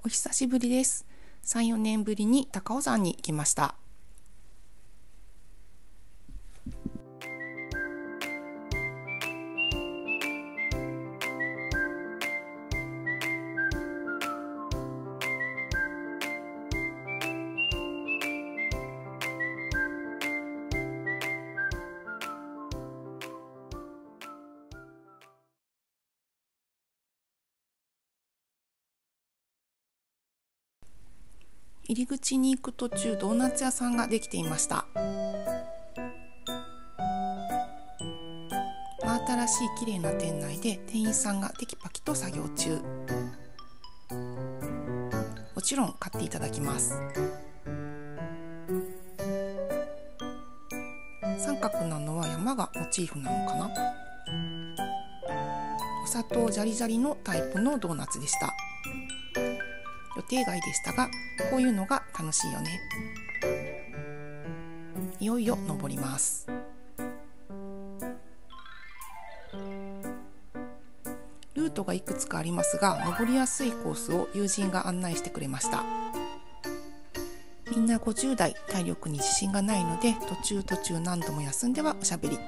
お久しぶりです。3、4年ぶりに高尾山に行きました。入り口に行く途中、ドーナツ屋さんができていました。真新しい綺麗な店内で店員さんがテキパキと作業中。もちろん買っていただきます。三角なのは山がモチーフなのかな。お砂糖ジャリジャリのタイプのドーナツでした。予定外でしたが、こういうのが楽しいよね。いよいよ登ります。ルートがいくつかありますが、登りやすいコースを友人が案内してくれました。みんな50代、体力に自信がないので、途中何度も休んではおしゃべり。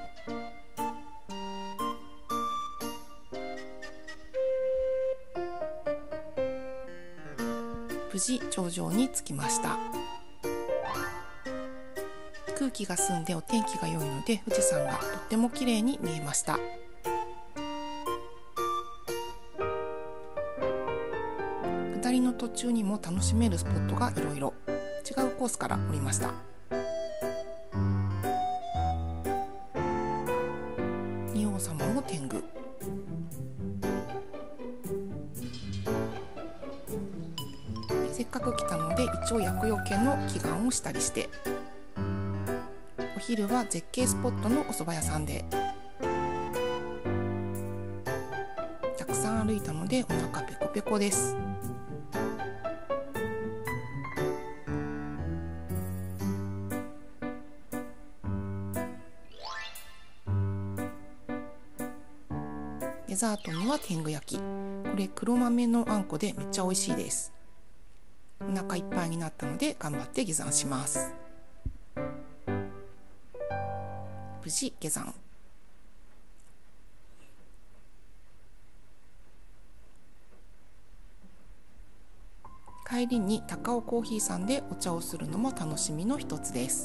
無事頂上に着きました。空気が澄んでお天気が良いので、富士山がとっても綺麗に見えました。下りの途中にも楽しめるスポットがいろいろ。違うコースから降りました。仁王様も天狗。せっかく来たので一応厄除けの祈願をしたりして、お昼は絶景スポットのお蕎麦屋さんで、たくさん歩いたのでお腹ペコペコです。デザートには天狗焼き。これ黒豆のあんこでめっちゃ美味しいです。お腹いっぱいになったので頑張って下山します。無事下山。帰りに高尾コーヒーさんでお茶をするのも楽しみの一つです。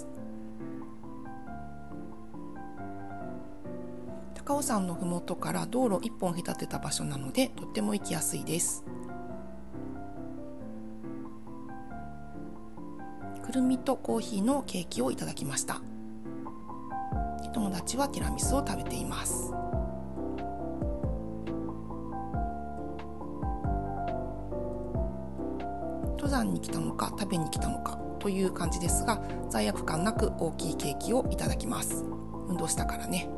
高尾山のふもとから道路1本隔てた場所なのでとっても行きやすいです。くるみとコーヒーのケーキをいただきました。友達はティラミスを食べています。登山に来たのか食べに来たのかという感じですが、罪悪感なく大きいケーキをいただきます。運動したからね。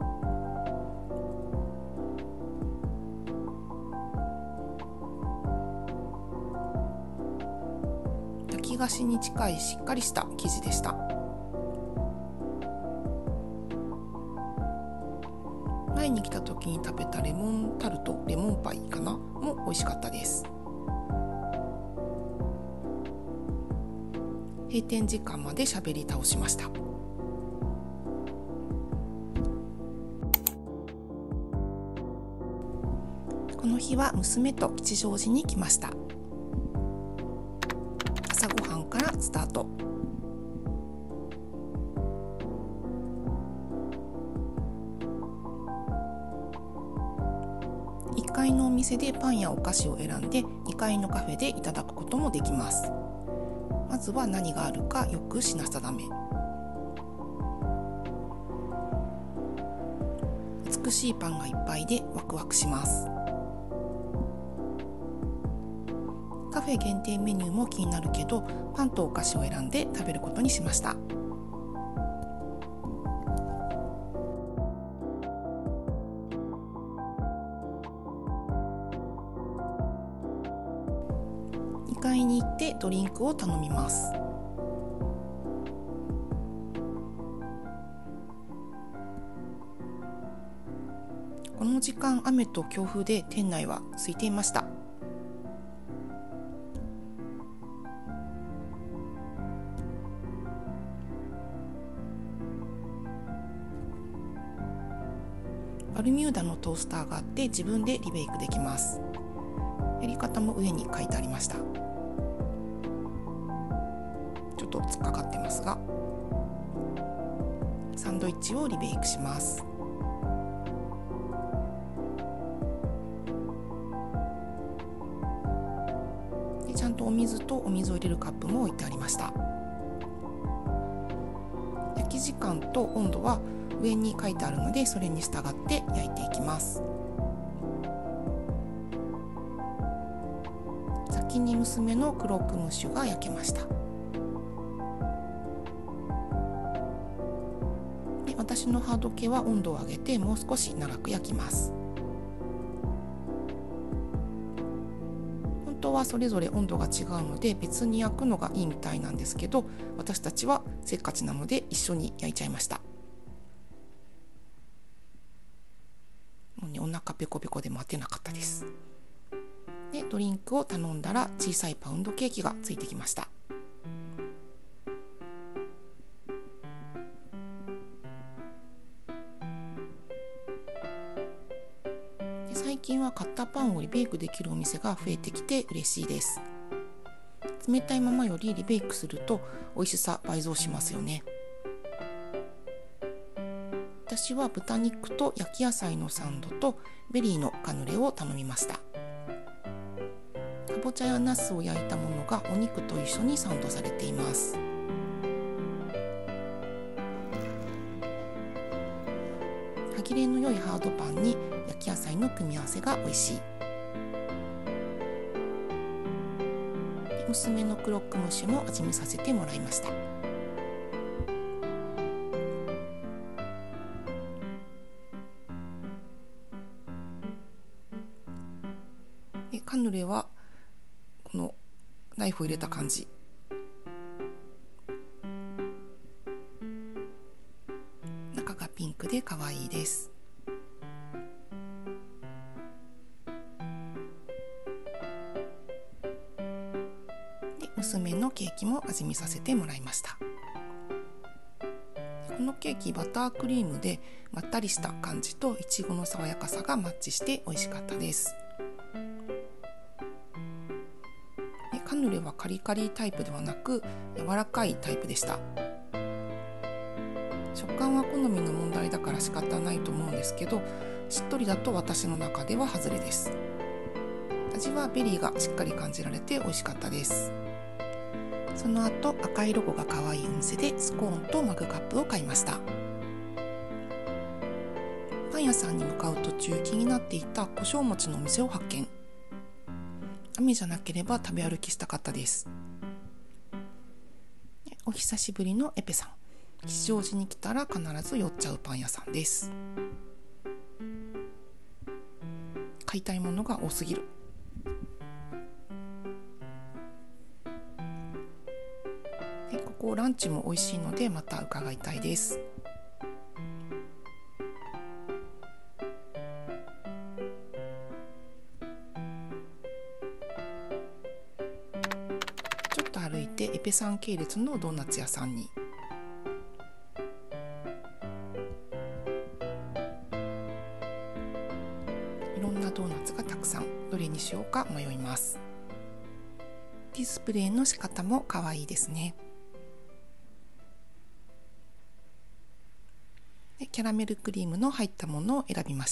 焼き菓子に近いしっかりした生地でした。前に来た時に食べたレモンタルト、レモンパイかなも美味しかったです。閉店時間まで喋り倒しました。この日は娘と吉祥寺に来ました。朝ごはんからスタート。1階のお店でパンやお菓子を選んで、2階のカフェでいただくこともできます。まずは何があるかよく品定め。美しいパンがいっぱいでワクワクします。カフェ限定メニューも気になるけど、パンとお菓子を選んで食べることにしました。2階に行ってドリンクを頼みます。この時間雨と強風で店内は空いていました。 バルミューダのトースターがあって自分でリベイクできます。やり方も上に書いてありました。ちょっと突っかかってますが、サンドイッチをリベイクします。でちゃんとお水とお水を入れるカップも置いてありました。焼き時間と温度は上に書いてあるので、それに従って焼いていきます。先に娘のクロックムッシュが焼けました。で私のハード系は温度を上げてもう少し長く焼きます。本当はそれぞれ温度が違うので別に焼くのがいいみたいなんですけど、私たちはせっかちなので一緒に焼いちゃいました。もうね、お腹ペコペコで待てなかったです。でドリンクを頼んだら小さいパウンドケーキがついてきました。で最近は買ったパンをリベイクできるお店が増えてきて嬉しいです。冷たいままよりリベイクすると美味しさ倍増しますよね。私は豚肉と焼き野菜のサンドとベリーのカヌレを頼みました。かぼちゃやナスを焼いたものがお肉と一緒にサンドされています。歯切れの良いハードパンに焼き野菜の組み合わせが美味しい。娘のクロックムッシュも味見させてもらいました。カヌレはこのナイフを入れた感じ、中がピンクで可愛いです。で娘のケーキも味見させてもらいました。このケーキバタークリームでまったりした感じといちごの爽やかさがマッチして美味しかったです。カヌレはカリカリタイプではなく柔らかいタイプでした。食感は好みの問題だから仕方ないと思うんですけど、しっとりだと私の中では外れです。味はベリーがしっかり感じられて美味しかったです。その後赤いロゴが可愛いお店でスコーンとマグカップを買いました。パン屋さんに向かう途中気になっていた胡椒餅のお店を発見。雨じゃなければ食べ歩きしたかったです。お久しぶりのエペさん。吉祥寺に来たら必ず寄っちゃうパン屋さんです。買いたいものが多すぎる。でここランチも美味しいのでまた伺いたいです。ちょっと歩いてエペさん系列のドーナツ屋さんに。いろんなドーナツがたくさん、どれにしようか迷います。ディスプレイの仕方も可愛いですね。でキャラメルクリームの入ったものを選びました。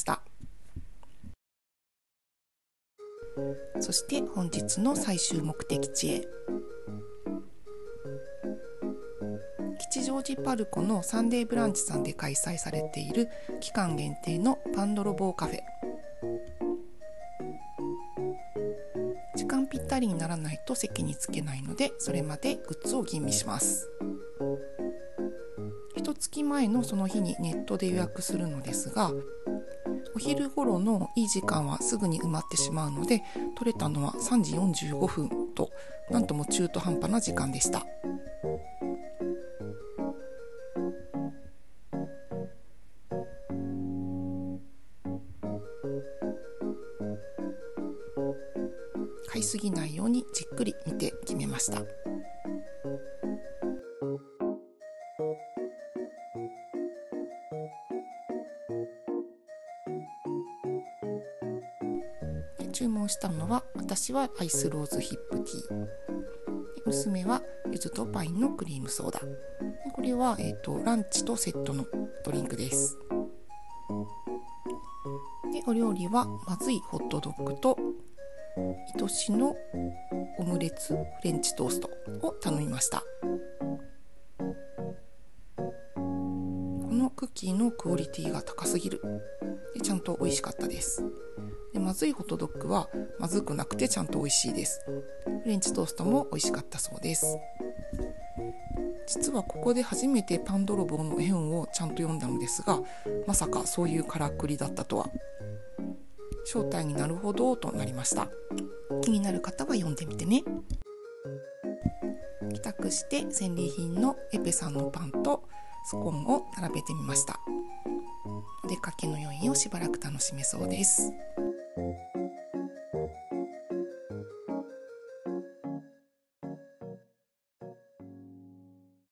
そして本日の最終目的地へ。吉祥寺パルコのサンデーブランチさんで開催されている期間限定のパンドロボーカフェ。時間ぴったりにならないと席に着けないので、それまでグッズを吟味します。1月前のその日にネットで予約するのですが、お昼頃のいい時間はすぐに埋まってしまうので、取れたのは3時45分と、なんとも中途半端な時間でした。買いすぎないようにじっくり見て決めました。 をしたのは、私はアイスローズヒップティー、娘は柚子とパインのクリームソーダ。これは、ランチとセットのドリンクです。でお料理はまずいホットドッグと愛しのオムレツフレンチトーストを頼みました。このクッキーのクオリティが高すぎる。でちゃんと美味しかったです。でまずいホットドッグはまずくなくてちゃんと美味しいです。フレンチトーストも美味しかったそうです。実はここで初めてパン泥棒の絵本をちゃんと読んだのですが、まさかそういうからくりだったとは。正体になるほどとなりました。気になる方は読んでみてね。帰宅して戦利品のエペさんのパンとスコーンを並べてみました。お出かけの余韻をしばらく楽しめそうです。